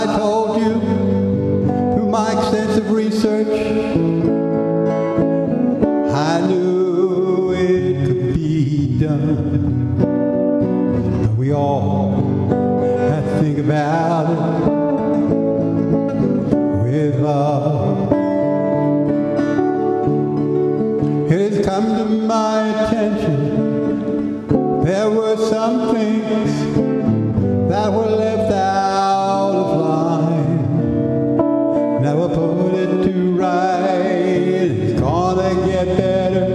I told you through my extensive research, I knew it could be done. But we all have to think about it with love. It has come to my attention there were some things that were left out of line. Never put it to right. It's gonna get better.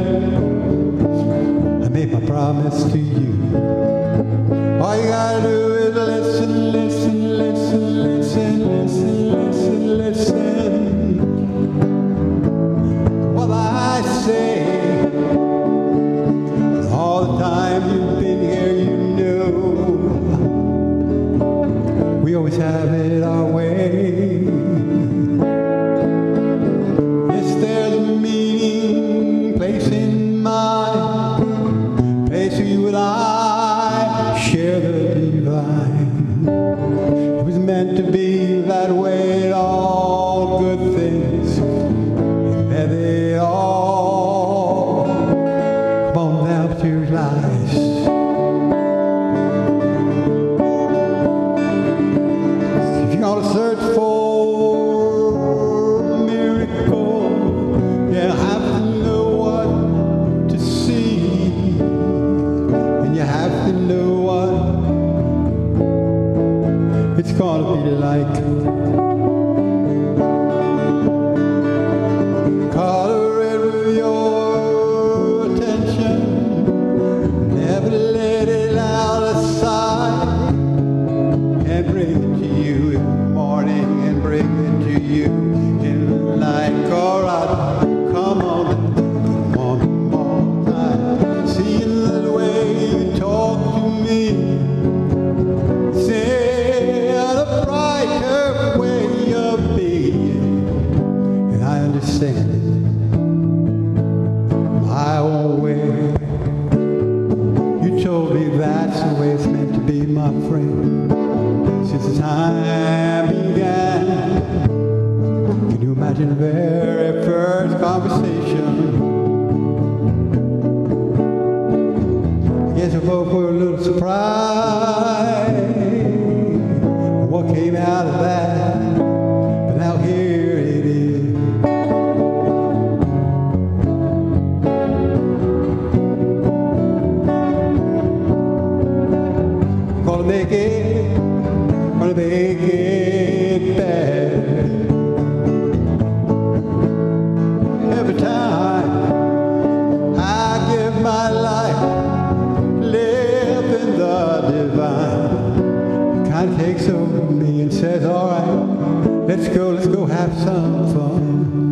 I made my promise to you. All you gotta do is listen, listen, listen, listen, listen, listen, listen. Well, I say, all the time you've been here, you know, we always have it our way. Yes, there's a meaning, place in mind, place where you and I share the divine. It was meant to be that way, and all good things, and that they all come on down to your lives. If you're gonna search for a miracle, you have to know what to see, and you have to know what it's gonna be like. Color it with your attention, never let it out of sight, and bring it to you in the morning and bring it to you in the night. Alright, come on one more time. See the way you talk to me, say a brighter way of being, and I understand it my own way. You told me that's the way it's meant to be, my friend, since the time began. Can you imagine the very first conversation? I guess we both were a little surprised what came out of that, but now here it is. Gonna make it better. Every time I give my life, live in the divine, it kind of takes over me and says, all right, let's go have some fun.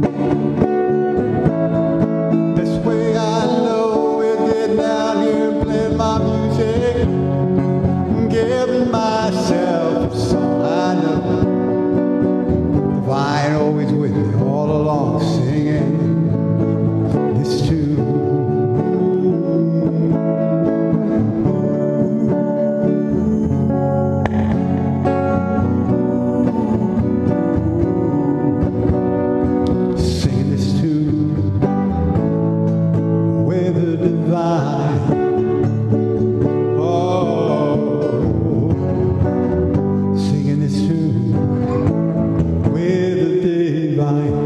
This way I know we'll get down here and play my music, giving myself a song. I know the vine always with me all along, singing this tune. Singing this tune with the divine. Singing this tune with the divine.